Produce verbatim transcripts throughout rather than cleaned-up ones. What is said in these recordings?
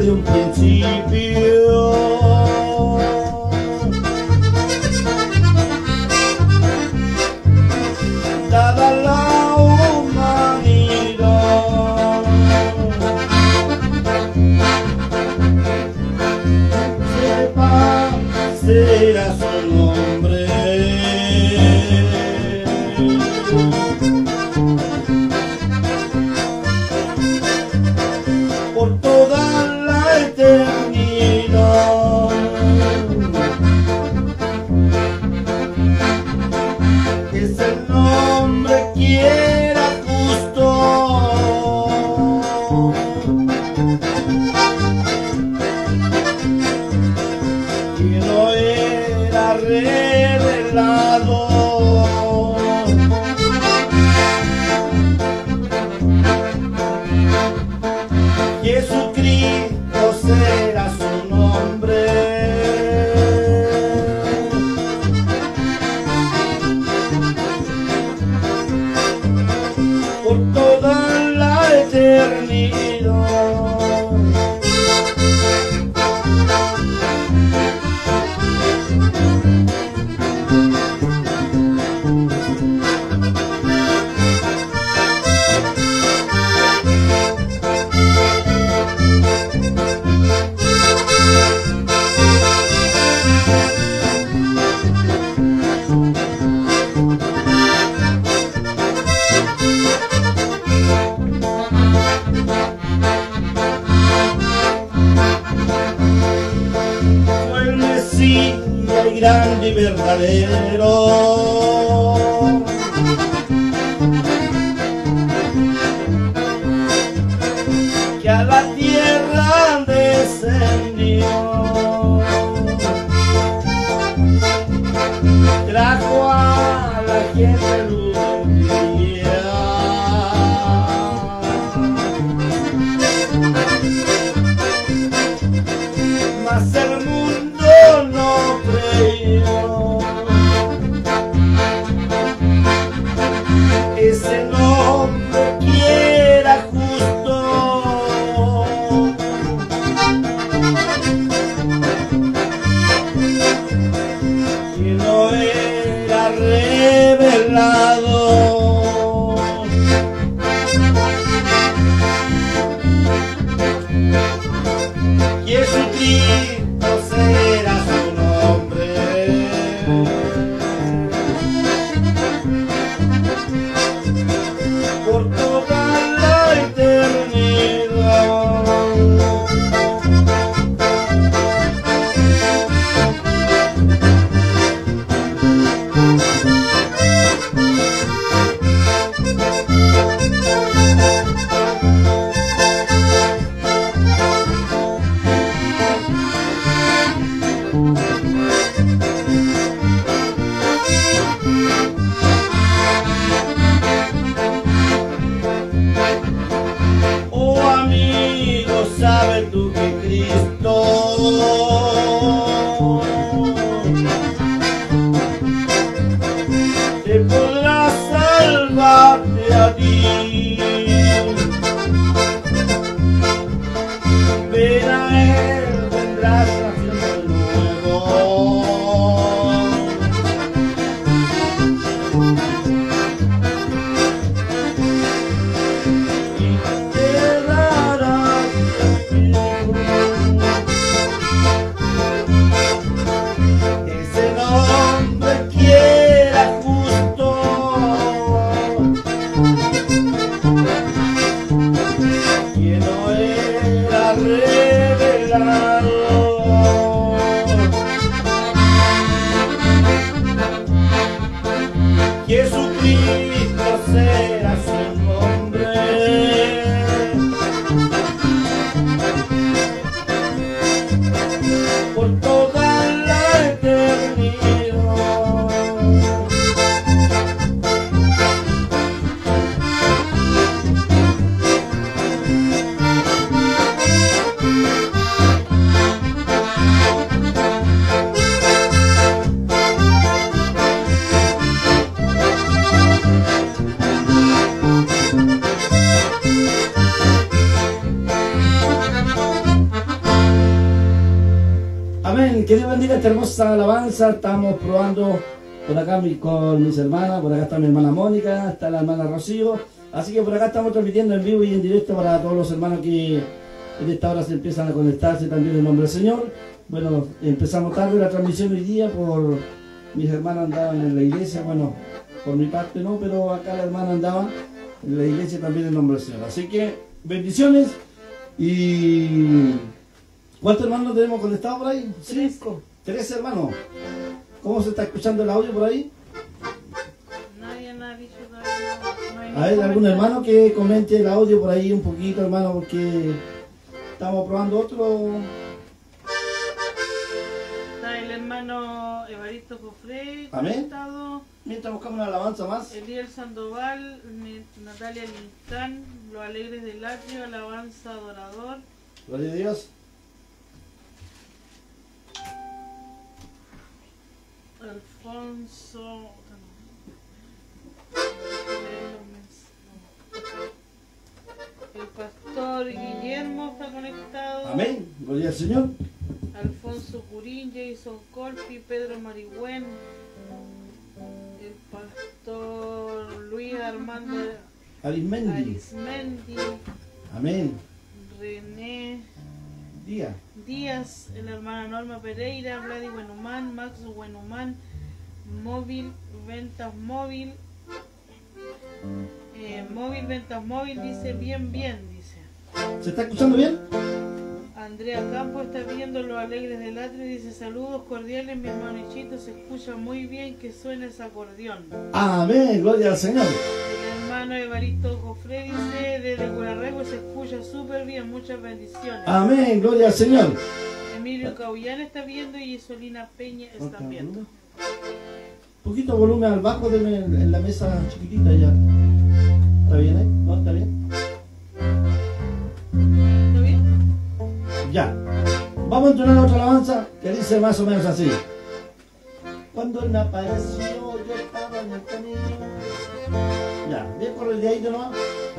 desde un principio. Dada la humanidad, sepa será su nombre. Por toda la eternidad, que ese nombre quiera justo, que no era revelado. Jesucristo será su nombre. Por toda la eternidad. Fue el Mesías y grande y verdadero, que a la tierra descendió, trajo a la gente luz del día, mas el mundo no creyó. Ese nombre que era justo, Amén. Que Dios bendiga esta hermosa alabanza. Estamos probando por acá mi- con mis hermanas. Por acá está mi hermana Mónica, está la hermana Rocío. Así que por acá estamos transmitiendo en vivo y en directo para todos los hermanos que en esta hora se empiezan a conectarse también en nombre del Señor. Bueno, empezamos tarde la transmisión hoy día por mis hermanas andaban en la iglesia. Bueno, por mi parte no, pero acá la hermana andaba en la iglesia también en nombre del Señor. Así que bendiciones. Y ¿cuántos hermanos tenemos conectados por ahí? Cinco. Tres hermanos. ¿Cómo se está escuchando el audio por ahí? Nadie me ha dicho todavía. No hay ¿Hay ningún algún comentario. hermano que comente el audio por ahí un poquito, hermano? Porque estamos probando otro. Está el hermano Evaristo Jofre Amén. conectado, Mientras buscamos una alabanza más. Eliel Sandoval, Ni- Natalia Lincán, Los Alegres del Atrio, Alabanza Adorador, Gloria a Dios. Alfonso. El pastor Guillermo está conectado. Amén. Gloria al Señor. Alfonso Curín, Jason Colpi, Pedro Marigüen, el pastor Luis Armando Arismendi. Arismendi, Amén. René Día. Díaz, la hermana Norma Pereira, Vladi Buenumán, Max Buenumán, Móvil, Ventas Móvil, eh, Móvil, Ventas Móvil, dice bien, bien, dice. ¿Se está escuchando bien? Andrea Campos está viendo Los Alegres del Atrio y dice saludos cordiales, mi hermano Ichito, se escucha muy bien que suena ese acordeón. Amén. Gloria al Señor. El hermano Evaristo Jofre dice desde Curarrego se escucha súper bien, muchas bendiciones. Amén. Gloria al Señor. Emilio Caullán está viendo y Solina Peña está viendo. Un poquito volumen al bajo de me- en la mesa chiquitita ya. ¿Está bien ahí? ¿No? ¿Está bien? ¿Está bien? Ya. Vamos a entonar otra alabanza que dice más o menos así. Cuando él me apareció, yo estaba en el camino. Ya, bien corredito nomás.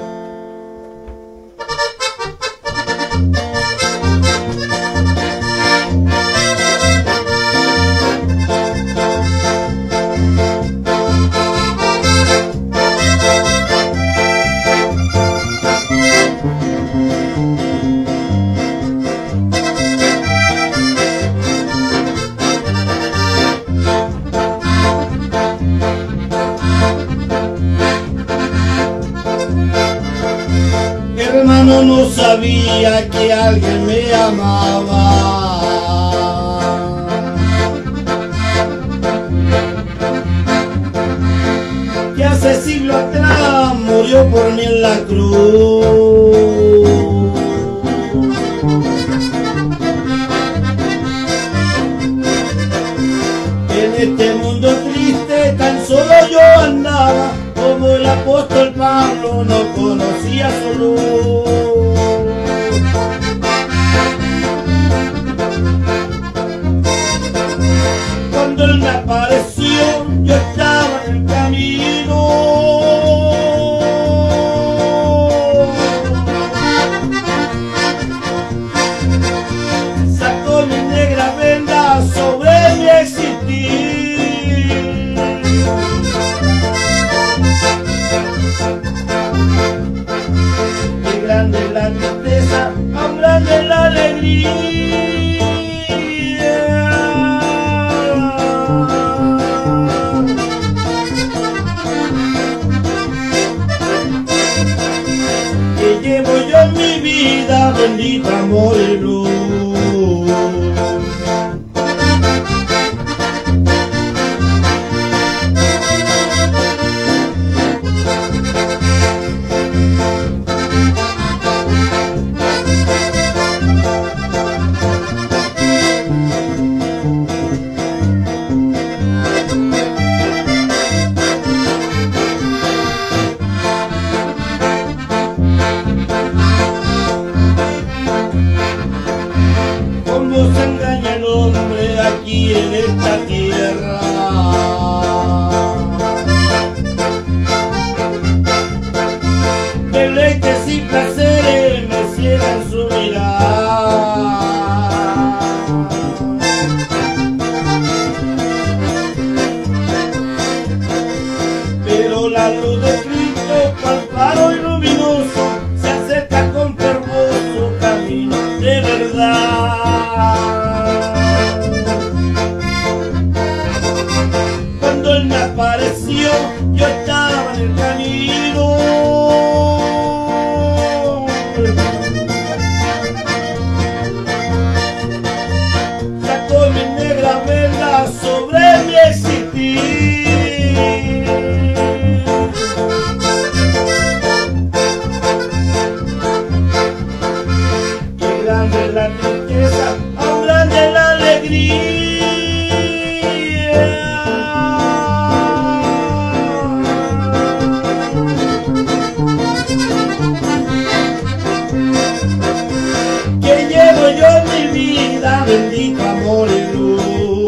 Hermano, no sabía que alguien me amaba. Que hace siglo atrás murió por mí en la cruz. En este mundo triste tan solo yo andaba, como el apóstol Pablo no conocía su luz. Cuando él me apareció, yo estaba en el camino. Sacó mi negra venda sobre mi existir. Qué grande es la tristeza, aún grande es la alegría. Que llevo yo en mi vida, bendito amor y luz. Cómo se engaña el hombre aquí en esta tierra. Deleites y placeres me ciegan su mirada. grande la tristeza, aún grande la alegría. Que llevo yo en mi vida, bendito amor y luz.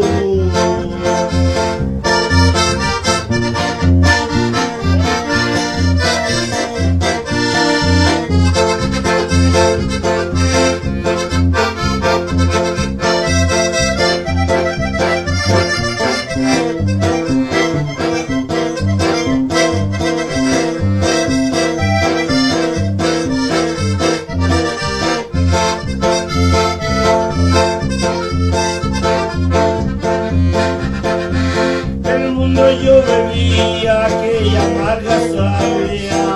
Yo bebía aquella amarga savia,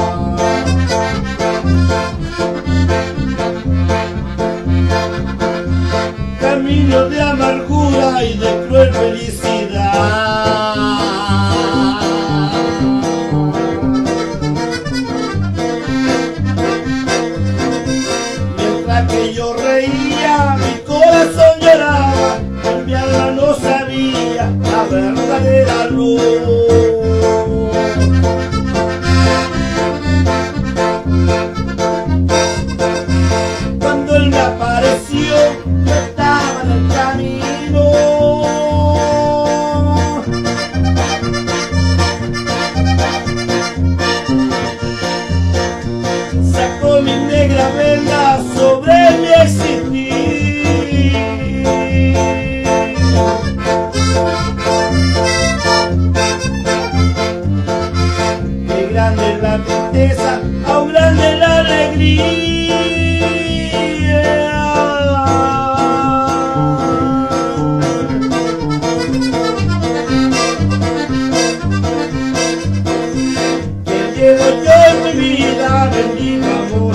camino de amargura y de cruel felicidad. Mientras que yo reía, mi corazón lloraba, mi alma no sabía la verdadera luz. Cuando él me apareció, yo estaba en el camino. Sacó mi negra venda sobre mi existir. Grande la tristeza, aún grande la alegría. Que llevo yo en mi vida, bendito amor.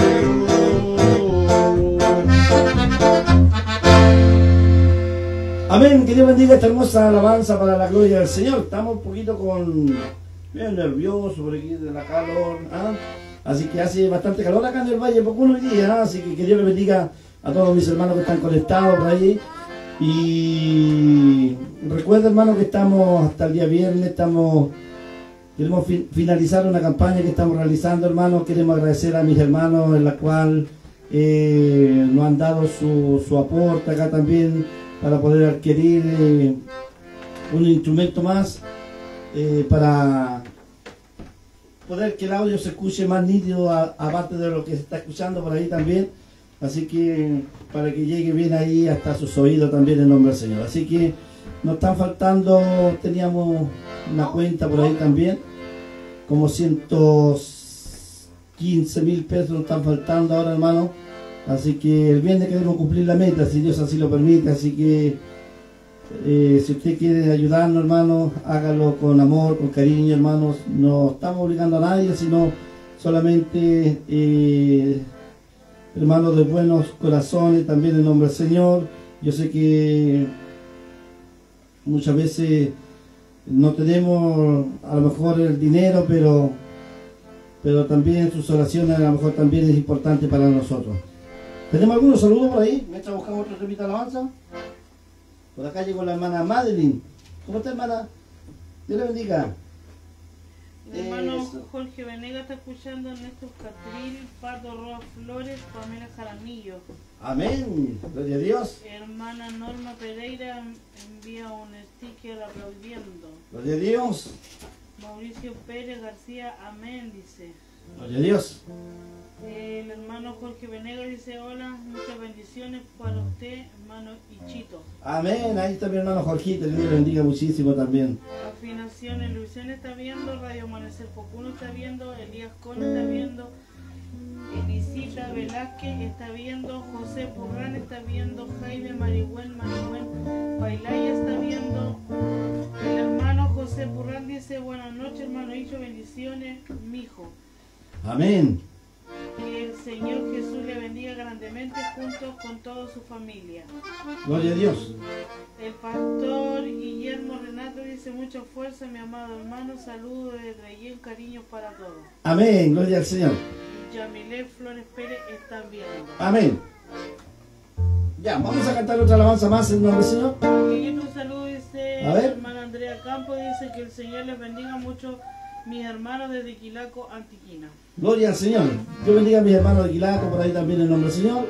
Amén, que Dios bendiga esta hermosa alabanza para la gloria del Señor. Estamos un poquito con... bien nervioso por aquí de la calor, ¿ah? Así que hace bastante calor acá en el Valle Pocuno hoy día, ¿ah? Así que que Dios le bendiga a todos mis hermanos que están conectados por ahí. Y recuerda, hermano, que estamos hasta el día viernes, estamos queremos fi finalizar una campaña que estamos realizando, hermano. Queremos agradecer a mis hermanos en la cual eh, nos han dado su, su aporte acá también para poder adquirir eh, un instrumento más. Eh, para poder que el audio se escuche más nítido, a, aparte de lo que se está escuchando por ahí también. Así que para que llegue bien ahí hasta sus oídos también en nombre del Señor. Así que nos están faltando, teníamos una cuenta por ahí también, como ciento quince mil pesos nos están faltando ahora, hermano. Así que el viernes queremos cumplir la meta, si Dios así lo permite. Así que Eh, si usted quiere ayudarnos, hermanos, hágalo con amor, con cariño, hermanos. No estamos obligando a nadie, sino solamente eh, hermanos de buenos corazones, también en nombre del Señor. Yo sé que muchas veces no tenemos a lo mejor el dinero, pero, pero también sus oraciones a lo mejor también es importante para nosotros. ¿Tenemos algunos saludos por ahí? Mientras buscamos otro temita de alabanza. Por acá llegó la hermana Madeline. ¿Cómo está, hermana? Dios le bendiga. Mi hermano Jorge Venegas está escuchando, Néstor Catril, Pardo Roa Flores, Pamela Jaramillo. Amén. Gloria a Dios. Hermana Norma Pereira envía un sticker aplaudiendo. Gloria a Dios. Mauricio Pérez García, amén, dice. Gloria a Dios. El hermano Jorge Venegas dice, hola, muchas bendiciones para usted, hermano Ichito. Amén, ahí está mi hermano Jorgito, que Dios le bendiga muchísimo también. Afinaciones, Luisiana está viendo, Radio Amanecer Pocuno está viendo, Elías Con está viendo, Elisita Velázquez está viendo, José Purrán está viendo, Jaime Marigüen, Marigüen Bailaya está viendo. El hermano José Purrán dice, buenas noches, hermano Icho, bendiciones, mijo. Amén. Que el Señor Jesús le bendiga grandemente junto con toda su familia. Gloria a Dios. El pastor Guillermo Renato dice, mucha fuerza, mi amado hermano, saludos desde Trayén, cariño para todos. Amén, gloria al Señor. Yamilé Flores Pérez está viendo. Amén. Ya, vamos a cantar otra alabanza más en nombre del Señor. Y un saludo dice A ver. hermana Andrea Campos, dice que el Señor les bendiga mucho mis hermanos desde Quilaco, Antiquina. Gloria al Señor. Dios bendiga a mis hermanos de Quilaco, por ahí también en nombre del Señor.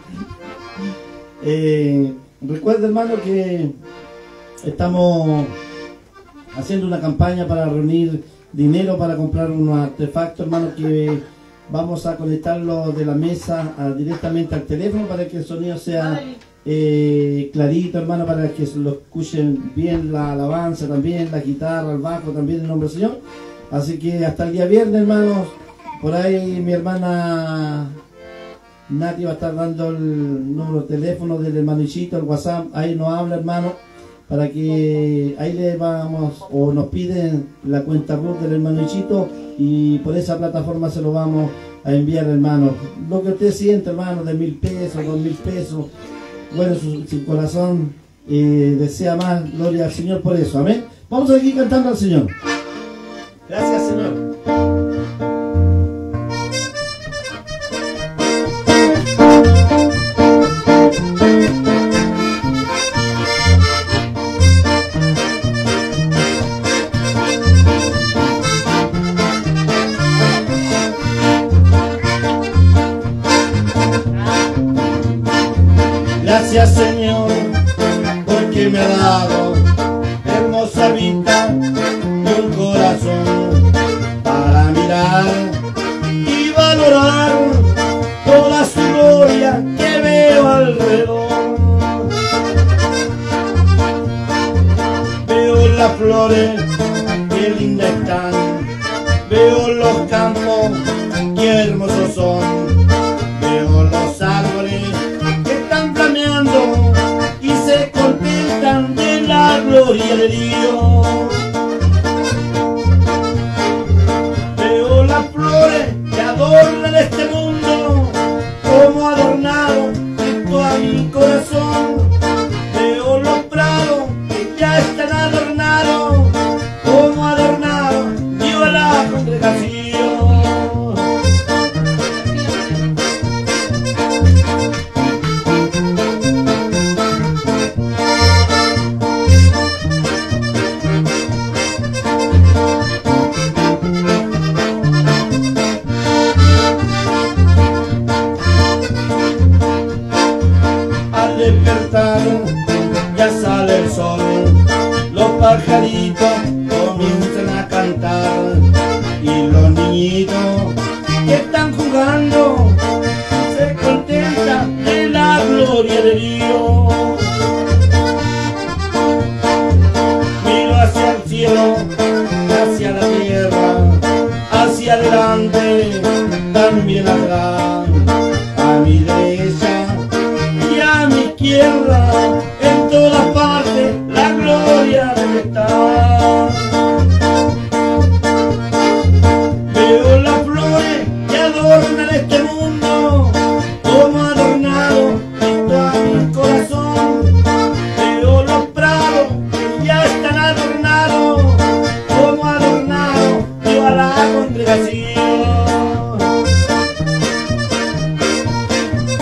eh, recuerda, hermano, que estamos haciendo una campaña para reunir dinero para comprar unos artefactos, hermano, que vamos a conectarlo de la mesa a, directamente al teléfono para que el sonido sea eh, clarito, hermano, para que lo escuchen bien la alabanza también, la guitarra, el bajo también en nombre del Señor. Así que hasta el día viernes, hermanos, por ahí mi hermana Nati va a estar dando el número de teléfono del hermano Ichito, el WhatsApp, ahí nos habla, hermano, para que ahí le vamos, o nos piden la cuenta R U T del hermano Ichito y por esa plataforma se lo vamos a enviar, hermano. Lo que usted siente, hermano, de mil pesos, dos mil pesos, bueno, su, su corazón eh, desea más, gloria al Señor por eso, amén. Vamos a seguir cantando al Señor. Gracias, Señor. Gracias, Señor, porque me ha dado hermosa vida y un corazón para mirar y valorar toda su gloria que veo alrededor. Veo las flores que lindas están, veo los campos que hermosos son, veo los árboles y se contentan de la gloria de Dios. Veo las flores que adornan este mundo, como adornado junto a mi corazón. Veo los prados que ya están adornados, como adornados yo a la congregación. Ya sale el sol, los pajaritos comienzan a cantar y los niñitos que están jugando se contentan de la gloria de Dios. Miro hacia el cielo, hacia la tierra, hacia adelante, también atrás, a mi derecha y a mi izquierda, en todas partes la gloria debe estar. Veo las flores que adornan este mundo, como adornado junto a mi corazón. Veo los prados que ya están adornados, como adornados yo a la congregación.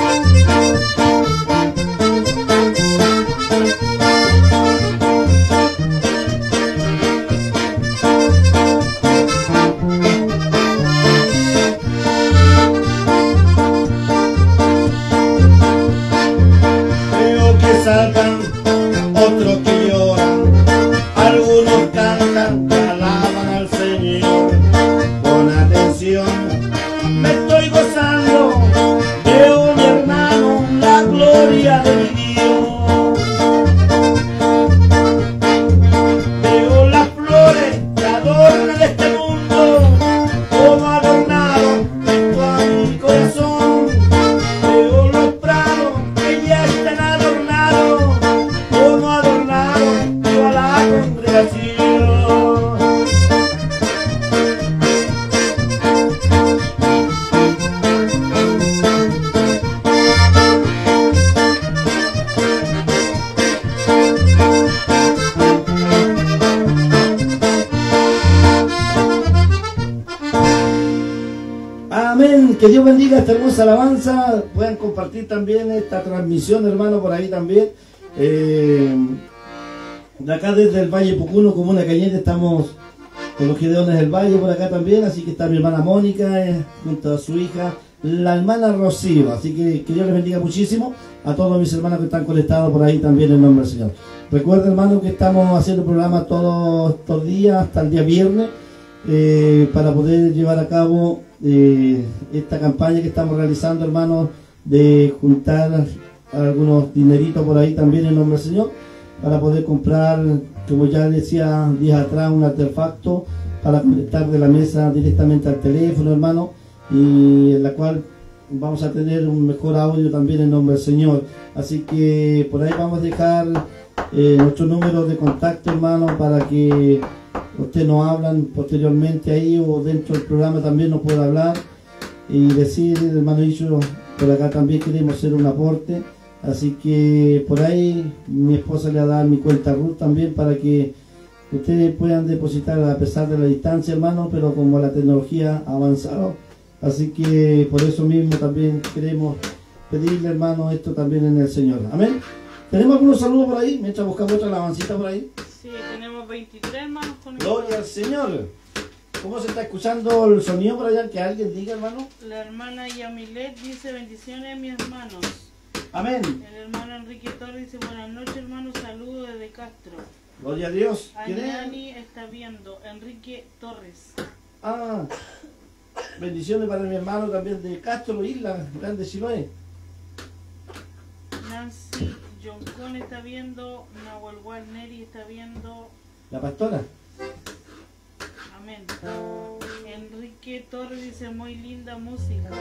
Dios bendiga esta hermosa alabanza. Puedan compartir también esta transmisión, hermano, por ahí también. Eh, de acá desde el Valle Pucuno, Comuna Cañete, estamos con los Gedeones del Valle por acá también. Así que está mi hermana Mónica eh, junto a su hija, la hermana Rocío. Así que que Dios les bendiga muchísimo a todos mis hermanos que están conectados por ahí también en nombre del Señor. Recuerden, hermano, que estamos haciendo programa todos estos días hasta el día viernes eh, para poder llevar a cabo eh, esta campaña que estamos realizando, hermanos, de juntar algunos dineritos por ahí también en nombre del Señor para poder comprar, como ya decía días atrás, un artefacto para conectar de la mesa directamente al teléfono, hermano, y en la cual vamos a tener un mejor audio también en nombre del Señor. Así que por ahí vamos a dejar eh, nuestro número de contacto, hermano, para que ustedes nos hablan posteriormente ahí o dentro del programa también nos pueda hablar y decir, hermano Icho, por acá también queremos hacer un aporte. Así que por ahí mi esposa le va a dar mi cuenta RUT también para que ustedes puedan depositar a pesar de la distancia, hermano, pero como la tecnología ha avanzado. Así que por eso mismo también queremos pedirle, hermano, esto también en el Señor. Amén. ¿Tenemos algunos saludos por ahí? Mientras buscamos otra alabancita por ahí. Sí, tenemos veintitrés hermanos conectados. Gloria al Señor. ¿Cómo se está escuchando el sonido por allá? Que alguien diga, hermano. La hermana Yamilet dice bendiciones, mis hermanos. Amén. El hermano Enrique Torres dice buenas noches, hermanos, saludos desde Castro. Gloria a Dios. ¿Quién es? Añani está viendo, Enrique Torres. Ah, bendiciones para mi hermano también de Castro, Isla Grande, Chiloé. Nancy Joncón está viendo, Nahuel Neri está viendo. La pastora. Amén. Enrique Torres dice muy linda música.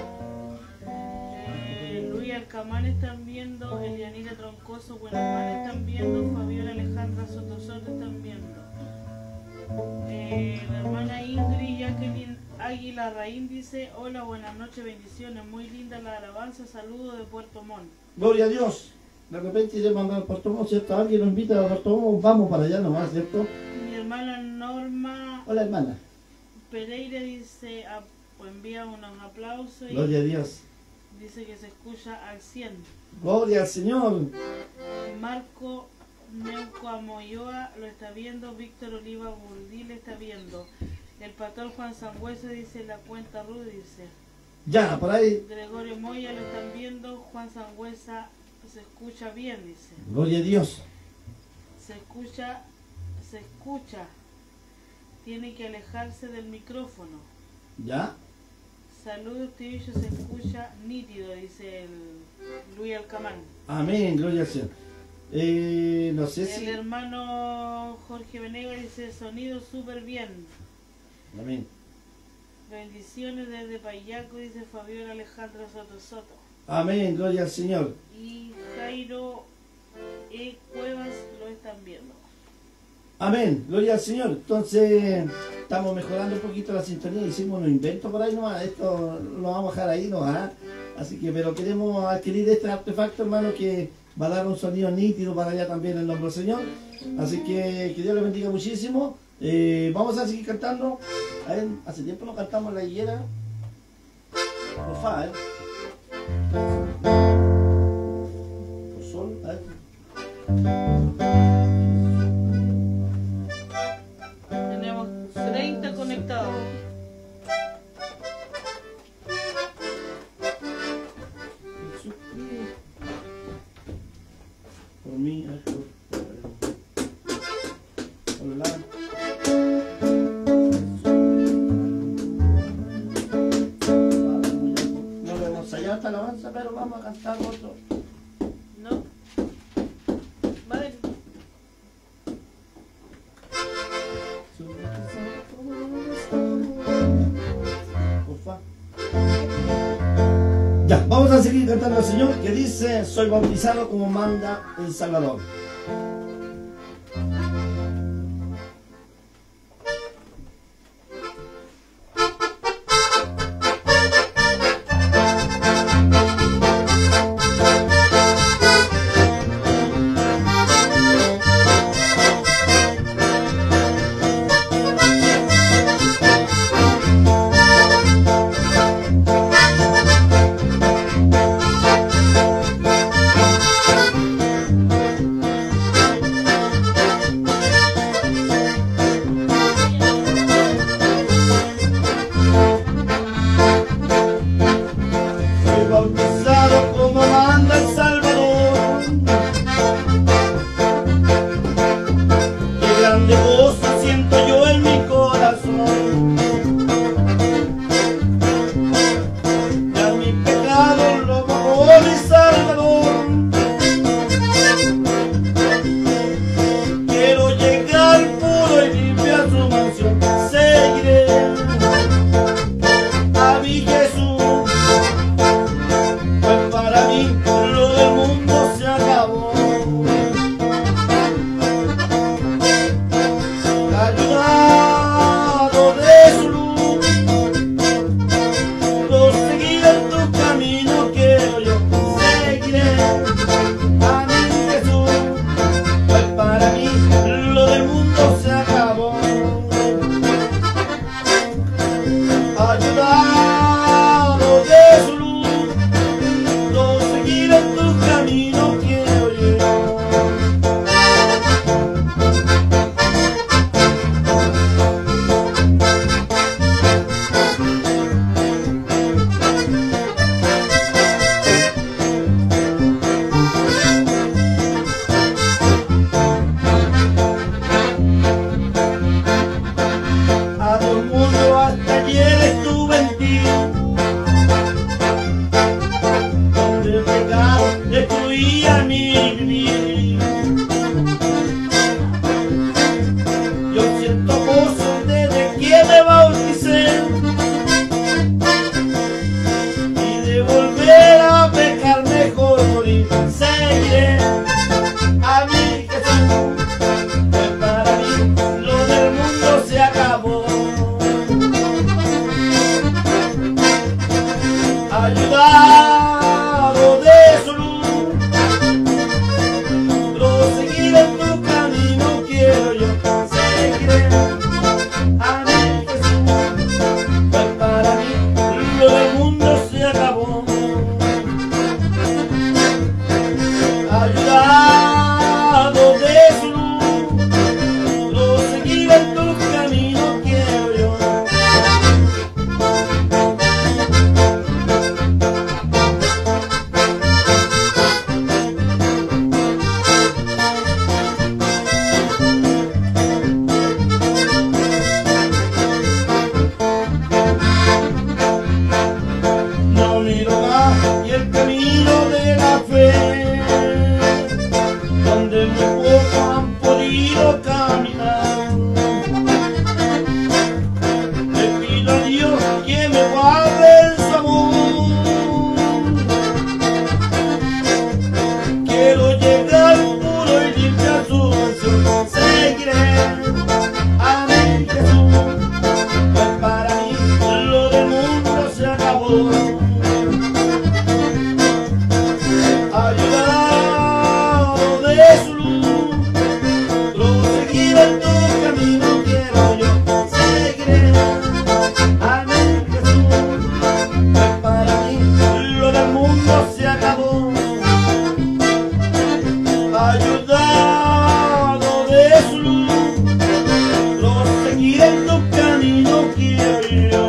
Eh, Luis Alcamán están viendo, Elianira Troncoso, Buenamar están viendo, Fabiola Alejandra Sotosoto están viendo. Eh, la hermana Ingrid Jacqueline Águila Raín dice hola, buenas noches, bendiciones, muy linda la alabanza, saludos de Puerto Montt. Gloria a Dios. De repente iré a mandar a Puerto Montt, ¿cierto? Alguien nos invita a Puerto Montt, vamos para allá nomás, ¿cierto? Mi hermana Norma Hola, hermana. Pereira dice, a, envía unos aplausos y Gloria a Dios. dice que se escucha al cien. Gloria al Señor. Marco Neuco Amoyoa lo está viendo, Víctor Oliva Burdí le está viendo. El pastor Juan Sangüesa dice la cuenta Ruth, dice. Ya, por ahí. Gregorio Moya lo están viendo, Juan Sangüesa se escucha bien, dice. Gloria a Dios. Se escucha, se escucha. Tiene que alejarse del micrófono. Ya. Saludos, tío, se escucha nítido, dice el Luis Alcamán. Amén, gloria al Señor. Eh, no sé El si... hermano Jorge Venegas dice sonido súper bien. Amén. Bendiciones desde Payaco, dice Fabiola Alejandra Soto Soto. Amén, gloria al Señor. Y Jairo E. Cuevas lo están viendo. Amén, gloria al Señor. Entonces, estamos mejorando un poquito la sintonía. Hicimos unos inventos por ahí nomás. Esto lo vamos a dejar ahí nomás. Así que, pero queremos adquirir este artefacto, hermano, que va a dar un sonido nítido para allá también en el nombre del Señor. Así que, que Dios les bendiga muchísimo. Eh, vamos a seguir cantando. A ver, hace tiempo no cantamos la higuera. Por fa, ¿eh? Por sol, a ver. Tenemos treinta conectados. Por mí, a ver, por, por, por el lado. No lo hemos ensayado esta alabanza, pero vamos a cantar otro. ¿No? Vale. Porfa. Ya, vamos a seguir cantando al Señor que dice, soy bautizado como manda el Salvador. ayudado de su luz, proseguir en tu camino quiero yo, seguiré a mi Jesús, pues para mí lo del mundo se acabó. Ayudado de su luz, proseguir en tu camino quiero yo. No miro más y el camino de la fe, donde muy pocos han podido caminar. Le pido a Dios que me guarde en su amor. Quiero llegar puro y limpio a su mansión. Seguiré a mi Jesús, pues para mí lo del mundo se acabó. Ayudado de su luz, proseguir en tu camino quiero yo, seguiré a mi Jesús, pues para mí lo del mundo se acabó. Ayudado de su luz, proseguir en tu camino quiero yo.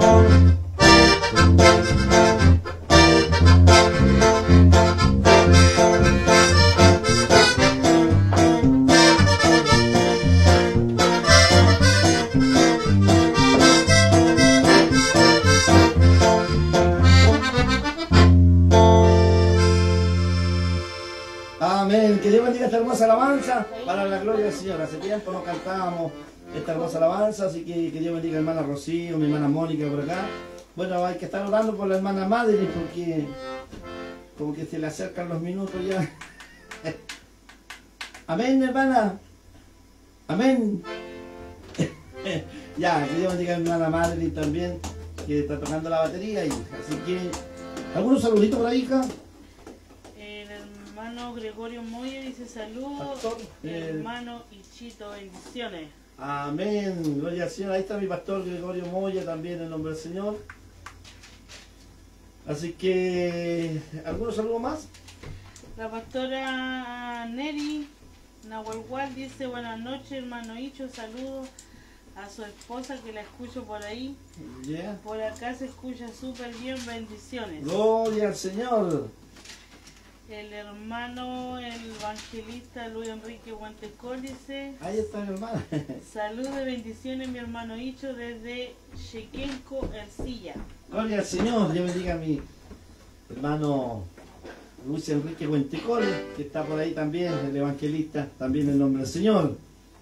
Amén. Que Dios bendiga esta hermosa alabanza para la gloria del Señor. Hace tiempo no cantábamos esta hermosa alabanza, así que que Dios bendiga a mi hermana Rocío, mi hermana Mónica por acá. Bueno, hay que estar orando por la hermana Madre porque como que se le acercan los minutos ya. Amén, hermana. Amén. Ya, que Dios bendiga a mi hermana Madre también, que está tocando la batería. Y, así que, ¿algunos saluditos por ahí, hija? El hermano Gregorio Moya dice saludos. Pastor, El eh, hermano Ichito, bendiciones. Amén, gloria al Señor. Ahí está mi pastor Gregorio Moya también en nombre del Señor. Así que, ¿algunos saludos más? La pastora Neri Nahualhual dice buenas noches, hermano Icho, saludos a su esposa que la escucho por ahí. Yeah. Por acá se escucha súper bien, bendiciones. Gloria al Señor. El hermano, el evangelista Luis Enrique Guantecol dice Ahí está mi hermana. saludos de bendiciones mi hermano Icho desde Chequenco, Ercilla. Gloria al Señor. Dios bendiga a mi hermano Luis Enrique Huentecol, que está por ahí también, el evangelista, también en nombre del Señor.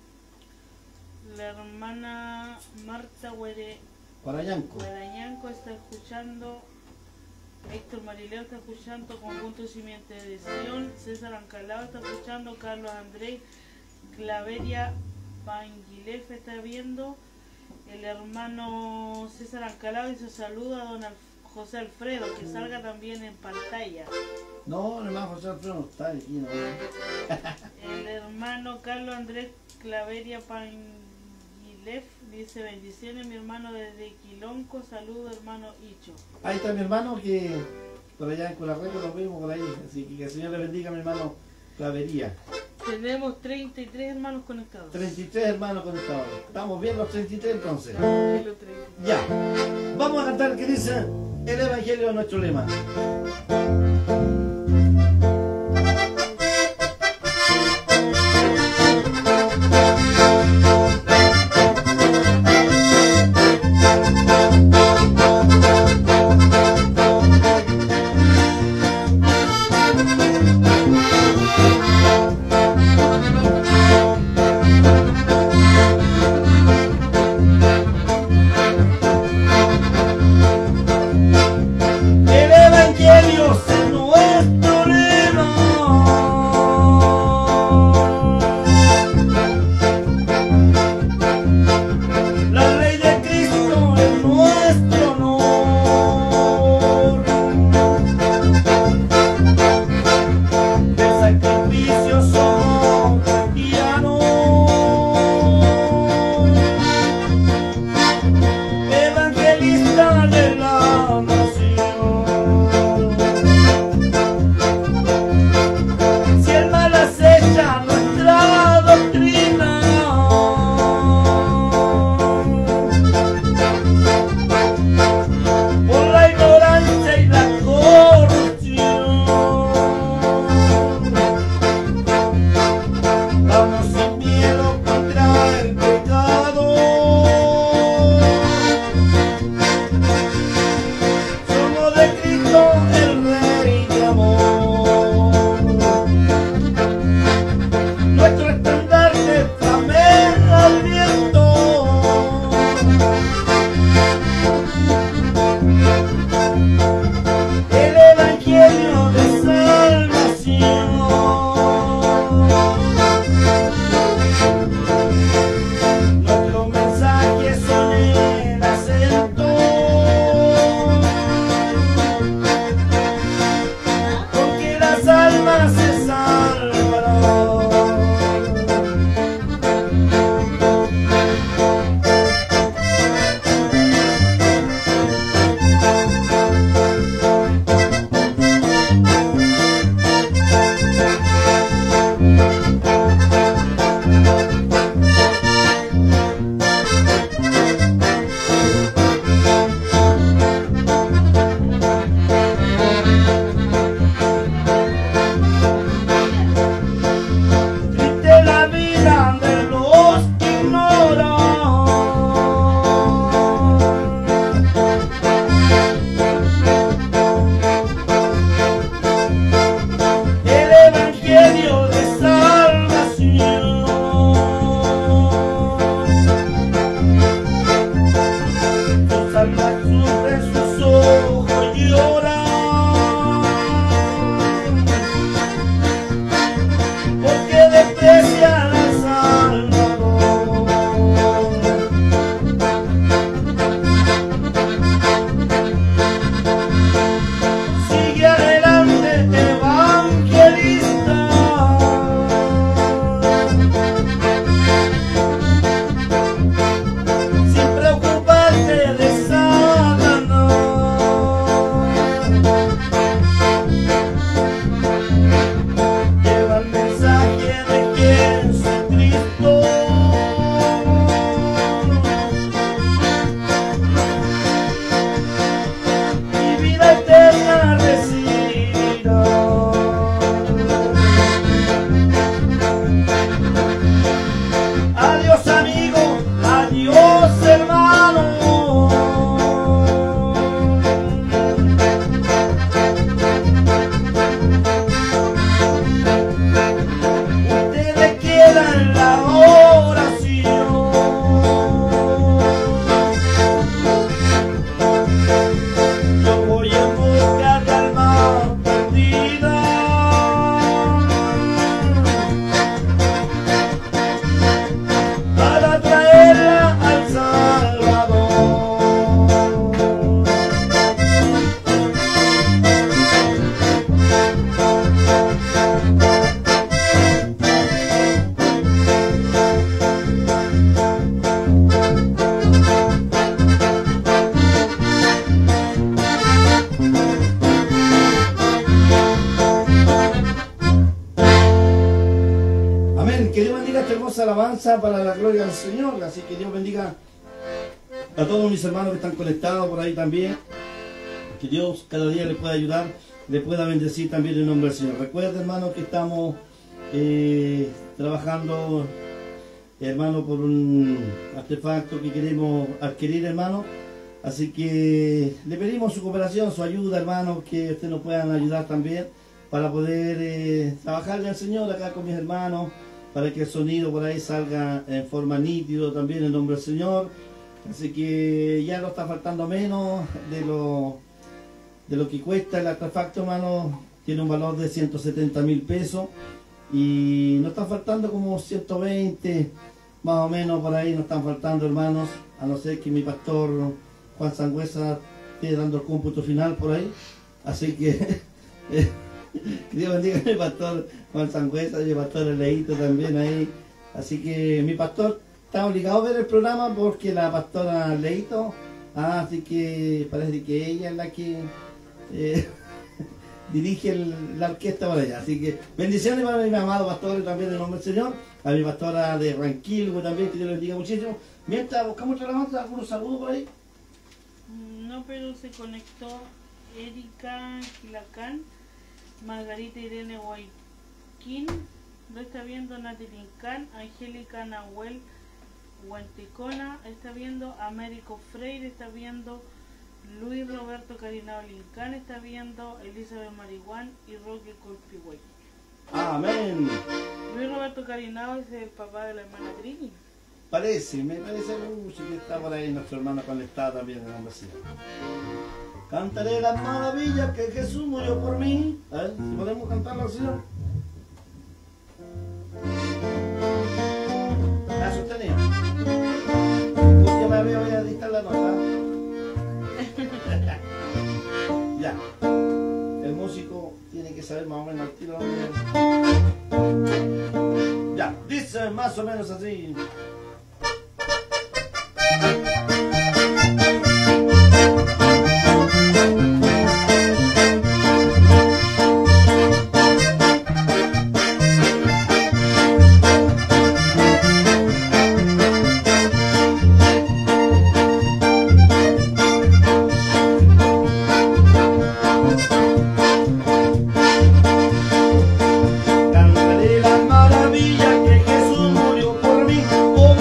La hermana Marta Huere, Parayanco. Guadañanco está escuchando, Héctor Marileo está escuchando, Conjunto Simiente de Sion, César Ancalao está escuchando, Carlos Andrés Claveria Panguilef está viendo, el hermano César Ancalao dice saluda a don Alf José Alfredo, que salga también en pantalla. No, el hermano José Alfredo no está aquí, no. El hermano Carlos Andrés Claveria Panguilef dice bendiciones mi hermano desde Quilonco, saludo hermano Icho. Ahí está mi hermano que por allá en Cularreco lo vimos por ahí, así que que el Señor le bendiga a mi hermano Clavería. Tenemos treinta y tres hermanos conectados. treinta y tres hermanos conectados. Estamos bien los treinta y tres entonces. Los treinta y tres. Ya. Vamos a cantar que dice el Evangelio de nuestro lema. El Evangelio que Dios bendiga esta hermosa alabanza para la gloria del Señor. Así que Dios bendiga a todos mis hermanos que están conectados por ahí también. Que Dios cada día les pueda ayudar, le pueda bendecir también en nombre del Señor. Recuerden, hermano, que estamos eh, trabajando, hermano, por un artefacto que queremos adquirir, hermano. Así que le pedimos su cooperación, su ayuda, hermano, que ustedes nos puedan ayudar también para poder eh, trabajarle al Señor acá con mis hermanos, para que el sonido por ahí salga en forma nítida también en nombre del Señor. Así que ya no está faltando menos de lo, de lo que cuesta el artefacto, hermano. Tiene un valor de ciento setenta mil pesos y nos están faltando como ciento veinte, más o menos por ahí nos están faltando, hermanos, a no ser que mi pastor Juan Sangüesa esté dando el cómputo final por ahí. Así que eh, que Dios bendiga a mi pastor Juan Sangüesa y mi pastor Leito también ahí. Así que mi pastor está obligado a ver el programa porque la pastora Leito, ah, así que parece que ella es la que eh, dirige el, la orquesta por allá. Así que bendiciones para mi amado pastor también en nombre del Señor, a mi pastora de Ranquillo también, que Dios le bendiga muchísimo. Mientras buscamos otra alabanza, algunos saludos por ahí. No, pero se conectó Erika Quilacán, Margarita Irene Guayquín, lo está viendo Natalie Can, Angélica Nahuel Huanticona, está viendo Américo Freire, está viendo Luis Roberto Carinao Lincán, está viendo Elizabeth Marihuán y Roque Colpigüey. Amén. Luis Roberto Carinao es el papá de la hermana Trini. Parece, me parece mucho que está por ahí nuestro hermano conectado también en la vecina. Cantaré las maravillas que Jesús murió por mí. A ver, si podemos cantarlo, Señor. La sostenía. Ya me había voy a dictar la nota. Ya. El músico tiene que saber más o menos el tiro. Ya, dice más o menos así. Cantaré las maravillas que Jesús murió por mí.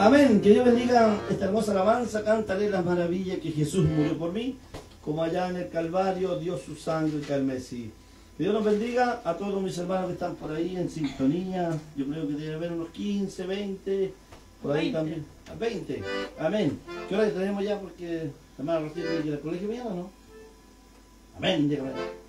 Amén. Que Dios bendiga esta hermosa alabanza. Cantaré las maravillas que Jesús murió por mí, como allá en el Calvario dio su sangre carmesí. Que Dios nos bendiga a todos mis hermanos que están por ahí en sintonía. Yo creo que debe haber unos quince, veinte, por ahí veinte. también. A veinte. Amén. ¿Qué hora tenemos ya? Porque la hermana Rocío tiene que ir al colegio mañana, ¿no? Amén. Dígame.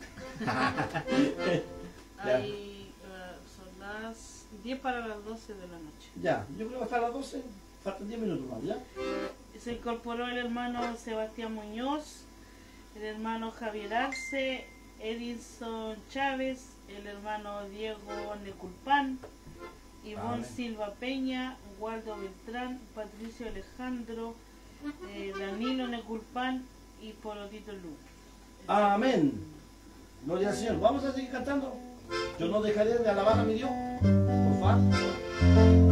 Ahí, uh, son las diez para las doce de la noche. Ya, yo creo que hasta las doce. Faltan diez minutos más, ¿ya? Se incorporó el hermano Sebastián Muñoz, el hermano Javier Arce, Edison Chávez, el hermano Diego Neculpán, Ivonne Amén. Silva Peña, Waldo Beltrán, Patricio Alejandro, eh, Danilo Neculpán y Polotito Luz. Amén. Gloria al Señor. Vamos a seguir cantando. Yo no dejaré de alabar a mi Dios. Por favor.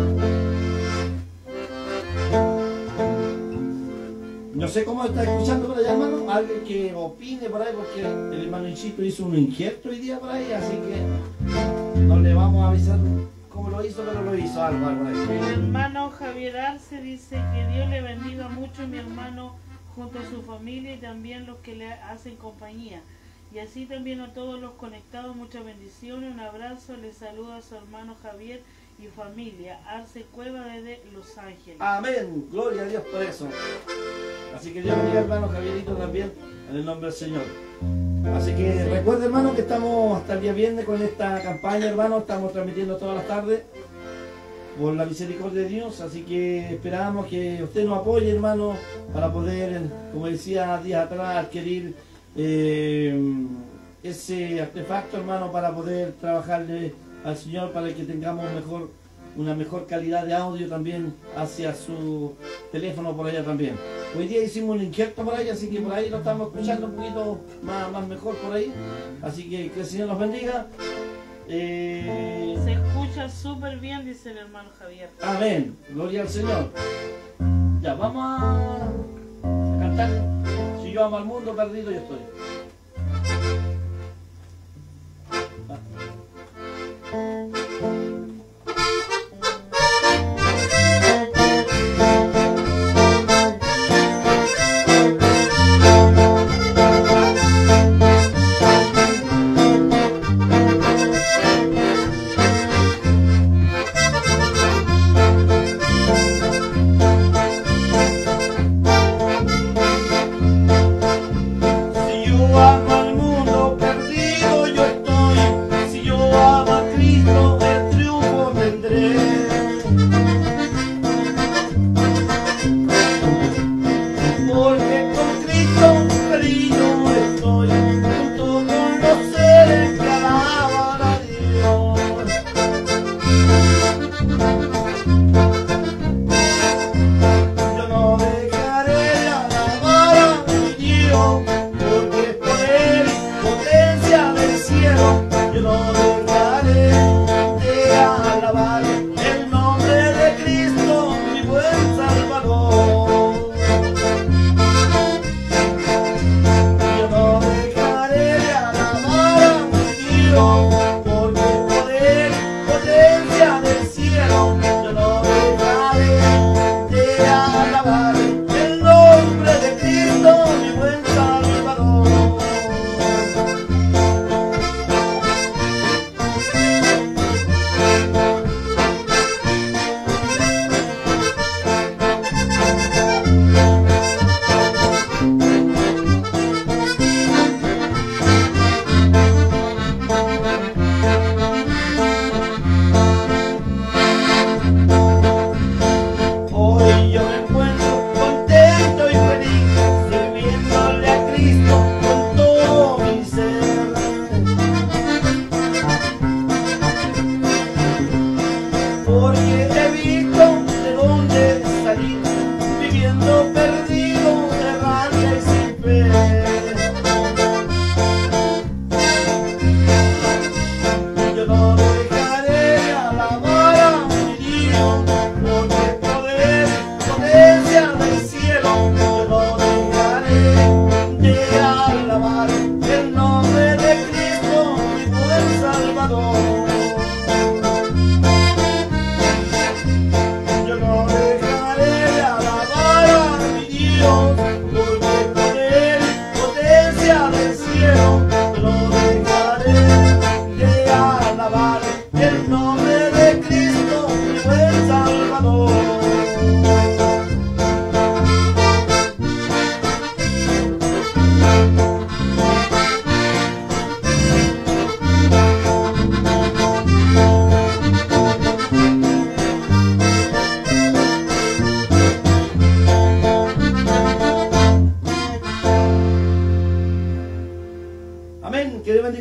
No sé cómo está escuchando por allá, hermano. Alguien que opine por ahí, porque el hermano Inchito hizo un injerto hoy día por ahí, así que no le vamos a avisar cómo lo hizo, pero lo hizo algo, algo por ahí. El hermano Javier Arce dice que Dios le bendiga mucho, mi hermano, junto a su familia y también los que le hacen compañía. Y así también a todos los conectados, muchas bendiciones, un abrazo, les saluda a su hermano Javier y familia, Arce Cueva desde Los Ángeles. Amén. Gloria a Dios por eso. Así que Dios bendiga, hermano Javierito, también, en el nombre del Señor. Así que recuerde, hermano, que estamos hasta el día viernes con esta campaña, hermano. Estamos transmitiendo todas las tardes por la misericordia de Dios. Así que esperamos que usted nos apoye, hermano, para poder, como decía días atrás, adquirir eh, ese artefacto, hermano, para poder trabajarle al Señor, para que tengamos mejor una mejor calidad de audio también hacia su teléfono por allá también. Hoy día hicimos un injerto por ahí, así que por ahí lo estamos escuchando un poquito más, más mejor por ahí. Así que que el Señor los bendiga. Eh, Se escucha súper bien, dice el hermano Javier. Amén. Gloria al Señor. Ya, vamos a cantar. Si yo amo al mundo, perdido yo estoy.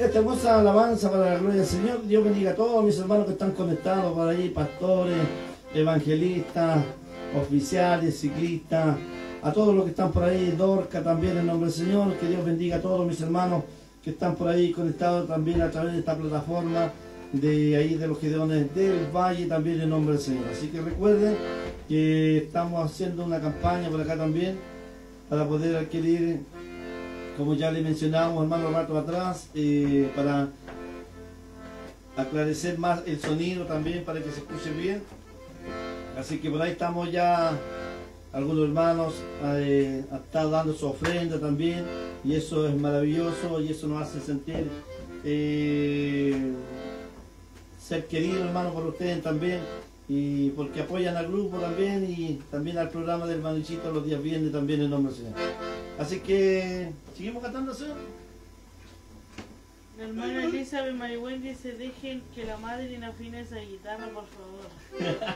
esta hermosa alabanza para la gloria del Señor. Dios bendiga a todos mis hermanos que están conectados por ahí, pastores, evangelistas, oficiales, ciclistas, a todos los que están por ahí, Dorca también en nombre del Señor. Que Dios bendiga a todos mis hermanos que están por ahí conectados también a través de esta plataforma de ahí de los Gedeones del Valle también en nombre del Señor. Así que recuerden que estamos haciendo una campaña por acá también para poder adquirir, como ya le mencionamos hermano rato atrás, eh, para aclarecer más el sonido también para que se escuche bien. Así que por ahí estamos ya, algunos hermanos eh, han estado dando su ofrenda también, y eso es maravilloso y eso nos hace sentir eh, ser queridos hermano por ustedes también, y porque apoyan al grupo también y también al programa del Manichito los días viernes también en nombre del Señor. Así que seguimos cantando, Señor. La hermana Elizabeth Marihuén dice, dejen que la madre afine esa guitarra, por favor.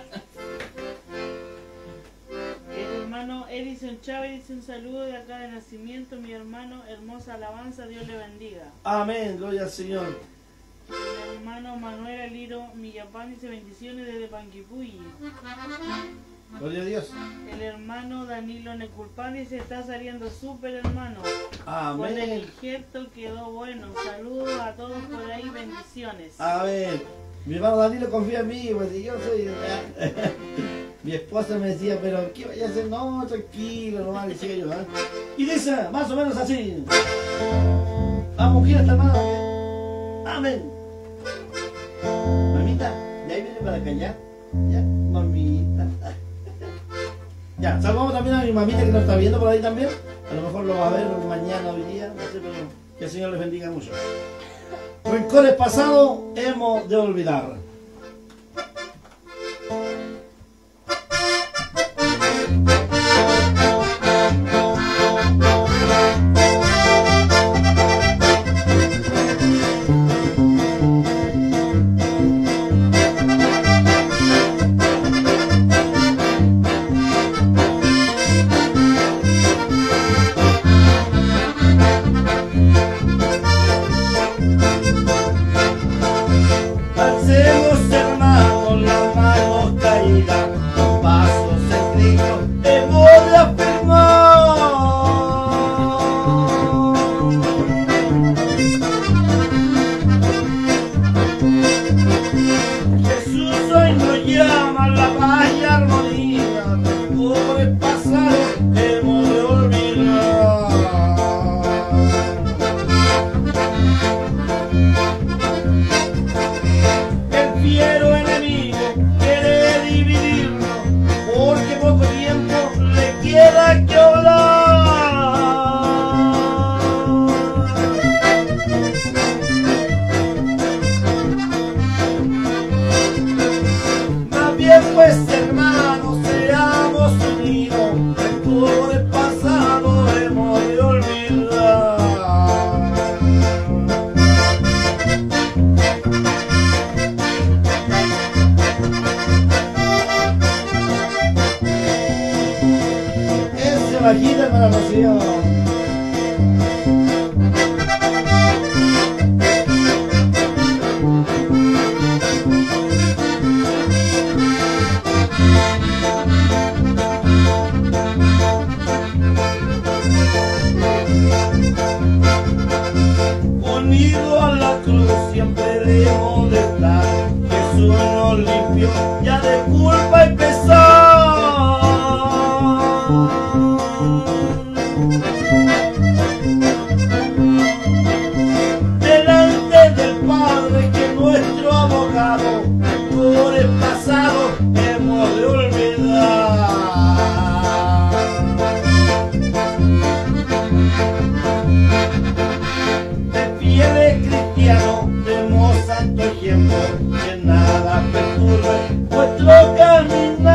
El hermano Edison Chávez dice un saludo de acá de nacimiento, mi hermano, hermosa alabanza, Dios le bendiga. Amén, gloria al Señor. El hermano Manuel Aliro Millapán dice bendiciones desde Panguipulli. Gloria a Dios. El hermano Danilo Neculpan dice está saliendo súper hermano. Con el Amén. injerto quedó bueno. Saludos a todos por ahí, bendiciones. Amén. Mi hermano Danilo confía en mí, pues y yo soy... Mi esposa me decía, pero ¿qué vaya a hacer? No, tranquilo, nomás decía yo, ¿eh? Y dice, más o menos así. Vamos, gira esta hermano. Amén. Mamita, de ahí viene para acá, ¿ya? Ya, mamita. Ya, saludamos también a mi mamita que nos está viendo por ahí también. A lo mejor lo va a ver mañana, hoy día, no sé, pero que el Señor les bendiga mucho. Rencores pasados hemos de olvidar. Hacemos hermanos las manos caídas, con pasos en Cristo hemos de afirmar. Jesús hoy nos llama a la paz y armonía, por el pasado hemos de olvidar. El fiero enemigo quiere dividirnos, porque poco tiempo le queda que hablar. Más bien pues hermanos, seamos unidos, por el pasado hemos de olvidar. Ese bajita para Rocío. Unido a la cruz siempre debemos de estar. Jesús nos limpió ya de culpa y pesar. Delante del Padre que es nuestro abogado, por el pasado hemos de olvidar. De fieles cristianos demos santo ejemplo, que nada perturbe nuestro caminar.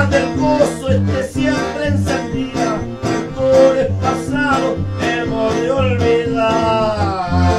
llama del gozo esté siempre encendida, dolores pasados hemos de olvidar.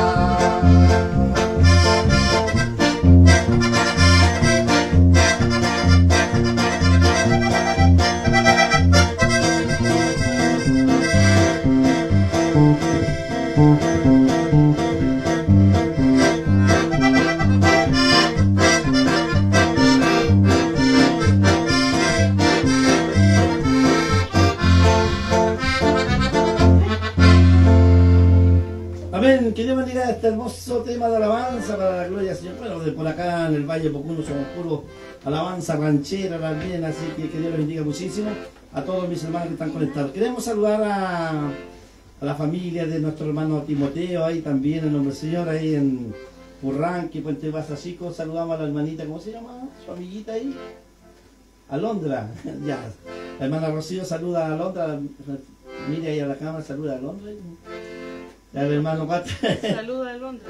Amén, que Dios bendiga este hermoso tema de alabanza para la gloria del Señor. Bueno, de por acá en el Valle Pocuno somos puro alabanza ranchera también, así que que Dios les bendiga muchísimo a todos mis hermanos que están conectados. Queremos saludar a, a la familia de nuestro hermano Timoteo, ahí también, en nombre del Señor, ahí en Urranque, Puente Baza Chico. Saludamos a la hermanita, ¿cómo se llama? Su amiguita ahí. Alondra, ya. La hermana Rocío saluda a Alondra, mire ahí a la cámara, saluda a Alondra. El hermano Pat. Saluda a Londres.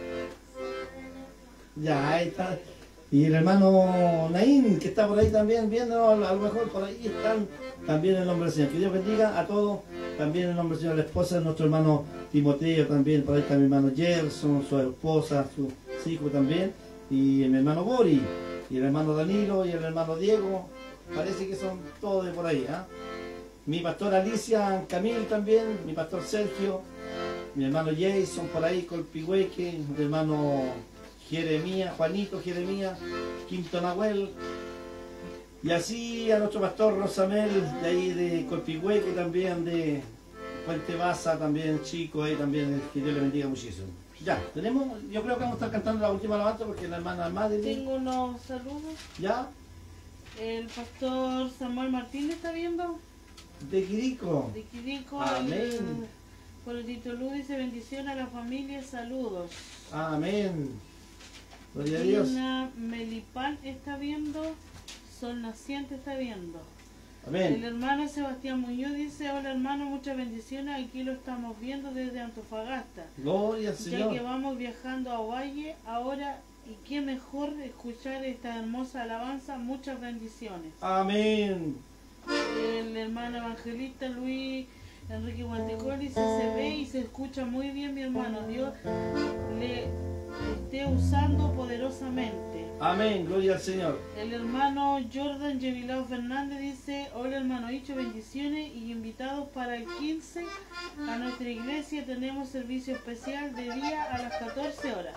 Ya, ahí está. Y el hermano Naín, que está por ahí también viendo, a lo mejor por ahí están también en el nombre del Señor. Que Dios bendiga a todos, también en el nombre del Señor, la esposa de nuestro hermano Timoteo también, por ahí está mi hermano Gerson, su esposa, su hijo también, y mi hermano Bori, y el hermano Danilo, y el hermano Diego, parece que son todos de por ahí, ¿eh? Mi pastora Alicia Camil también, mi pastor Sergio, mi hermano Jason por ahí, Colpihueque, mi hermano Jeremías, Juanito Jeremías, Quinto Nahuel, y así a nuestro pastor Rosamel de ahí de Colpihueque también, de Puente Baza también, chico ahí también, que Dios le bendiga muchísimo. Ya, tenemos, yo creo que vamos a estar cantando la última alabanza porque la hermana Madre. Tengo unos saludos. ¿Ya? El pastor Samuel Martínez está viendo. De Quirico. De Quirico. Amén. Por el título dice bendición a la familia, saludos. Amén. Gloria a Dios. Lina Melipán está viendo, Sol Naciente está viendo. Amén. El hermano Sebastián Muñoz dice, hola hermano, muchas bendiciones, aquí lo estamos viendo desde Antofagasta. Gloria al Ya Señor. que vamos viajando a Ovalle ahora, y qué mejor escuchar esta hermosa alabanza, muchas bendiciones. Amén. El hermano evangelista Luis Enrique Guantecol dice, se ve y se escucha muy bien mi hermano, Dios le esté usando poderosamente. Amén, gloria al Señor. El hermano Jordan Yevilao Fernández dice, hola hermano Hicho, bendiciones y invitados para el quince a nuestra iglesia, tenemos servicio especial de día a las catorce horas.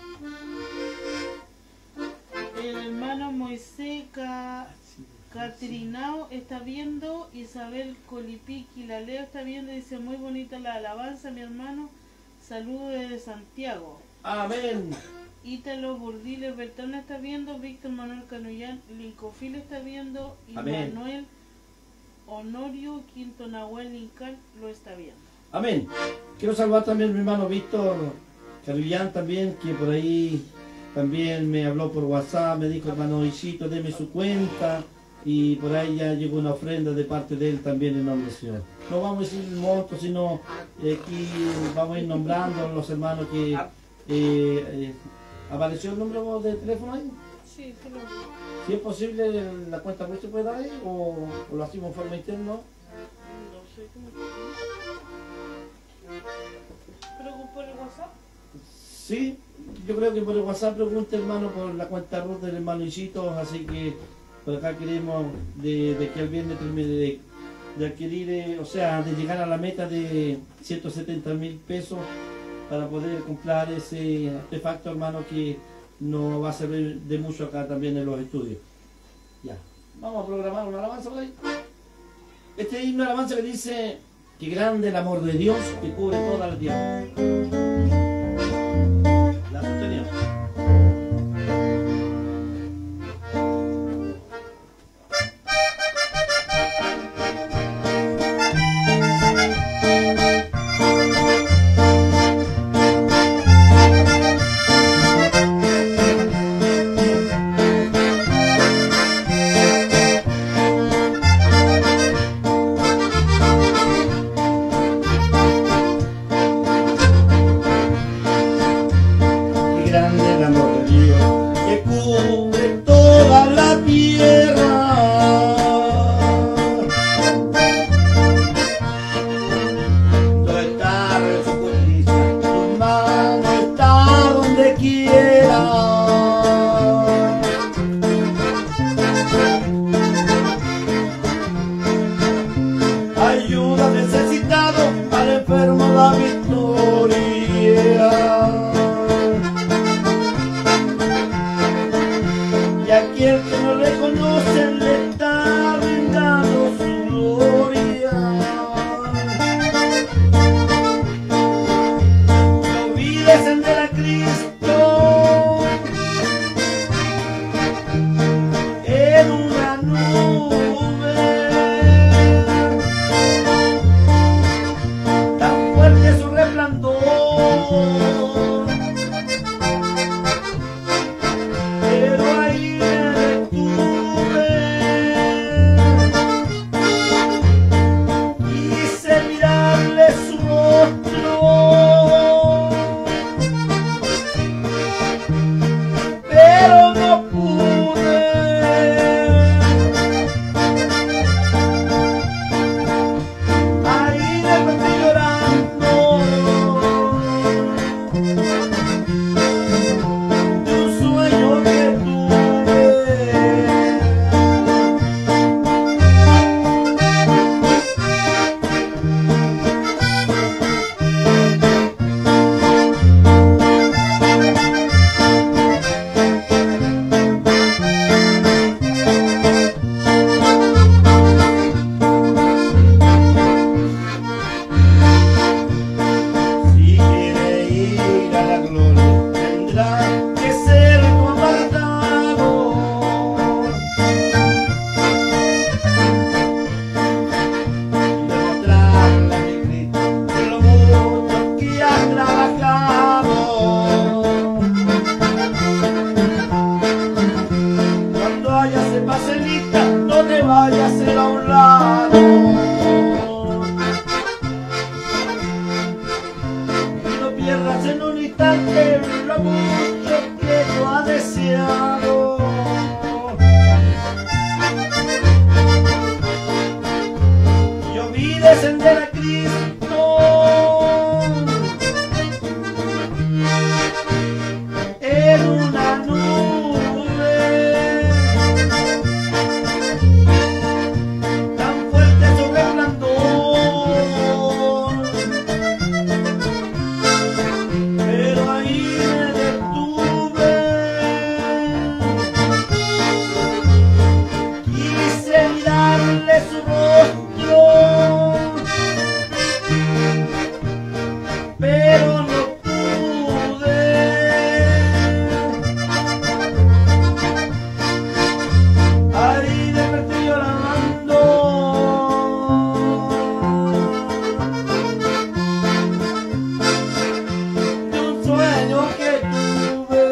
El hermano Moisés Ca... Catrinao está viendo, Isabel Colipiqui la Leo está viendo, dice muy bonita la alabanza mi hermano, saludo desde Santiago. Amén. Ítalo Burdiles Bertrán está viendo, Víctor Manuel Canullán Lincofil está viendo, y Amén. Manuel Honorio Quinto Nahuel Lincal lo está viendo. Amén. Quiero saludar también a mi hermano Víctor Carullán también, que por ahí también me habló por WhatsApp, me dijo hermano Isito, deme su cuenta. Y por ahí ya llegó una ofrenda de parte de él también en nombre del Señor. No vamos a decir el monto, sino eh, aquí vamos a ir nombrando los hermanos que... Eh, eh, ¿Apareció el número de teléfono ahí? Sí, sí lo... Si es posible, la cuenta que se puede dar ahí o, o lo hacemos en forma interna. No sé cómo... ¿Pero por el WhatsApp? Sí, yo creo que por el WhatsApp pregunta hermano por la cuenta RUT del hermano Isito, así que por acá queremos de, de que el viernes termine de, de adquirir, eh, o sea, de llegar a la meta de ciento setenta mil pesos para poder comprar ese artefacto hermano que nos va a servir de mucho acá también en los estudios. Ya, vamos a programar una alabanza por ahí. Este es una alabanza que dice que grande el amor de Dios que cubre toda la tierra. La sostenemos. vaya a ser a un lado. Y no pierdas en un instante lo mucho que tú has deseado. Y olvides el de la Cristo en una nube tan fuerte su resplandor, pero ahí me detuve, quise mirarle su rostro, pero no pude. Ahí desperté llorando de un sueño que tuve.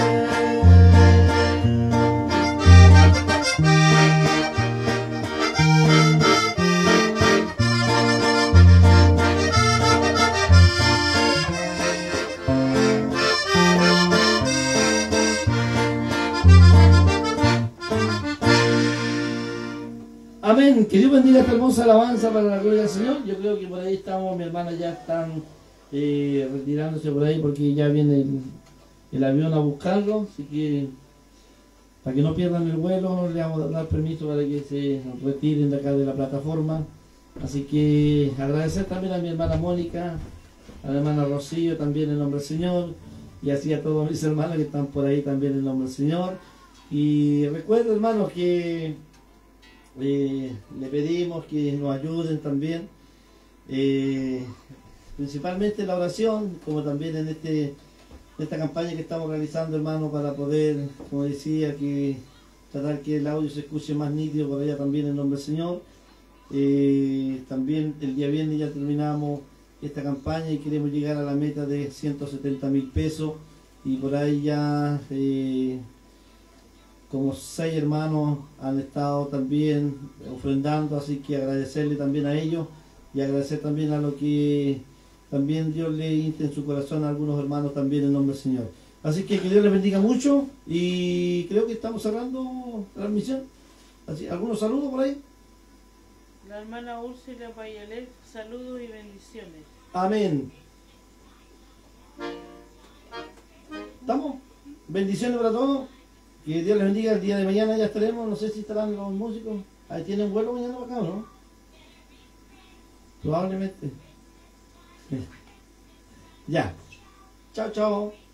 Amén. Que Dios bendiga esta hermosa alabanza para la gloria del Señor. Yo creo que por ahí estamos, mi hermana ya están eh, retirándose por ahí porque ya viene el, el avión a buscarlo. Así que para que no pierdan el vuelo, le vamos a dar permiso para que se retiren de acá de la plataforma. Así que agradecer también a mi hermana Mónica, a la hermana Rocío también en nombre del Señor, y así a todos mis hermanos que están por ahí también en nombre del Señor. Y recuerden, hermanos, que Eh, le pedimos que nos ayuden también, eh, principalmente en la oración, como también en este en esta campaña que estamos realizando, hermano, para poder, como decía, que tratar que el audio se escuche más nítido por allá también en nombre del Señor. Eh, también el día viernes ya terminamos esta campaña y queremos llegar a la meta de ciento setenta mil pesos, y por ahí ya eh, como seis hermanos han estado también ofrendando, así que agradecerle también a ellos y agradecer también a lo que también Dios le inste en su corazón a algunos hermanos también en nombre del Señor. Así que que Dios les bendiga mucho, y creo que estamos cerrando la transmisión. Así, ¿algunos saludos por ahí? La hermana Úrsula Payalet, saludos y bendiciones. Amén. ¿Estamos? Bendiciones para todos. Que Dios les bendiga. El día de mañana ya estaremos. No sé si estarán los músicos. Ahí tienen vuelo mañana para acá, ¿no? Probablemente. Ya. Chao, chao.